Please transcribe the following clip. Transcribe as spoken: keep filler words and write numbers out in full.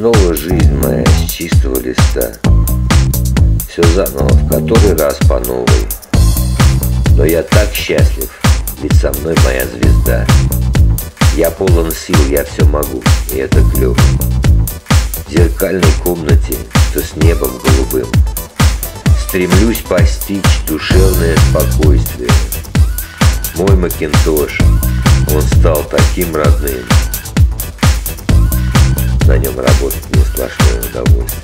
снова жизнь моя с чистого листа. Все заново, в который раз по новой. Но я так счастлив, ведь со мной моя звезда. Я полон сил, я все могу, и это клево. В зеркальной комнате, что с небом голубым, стремлюсь постичь душевное спокойствие. Мой Макинтош, он стал таким родным. На нем работать мне сплошное удовольствие.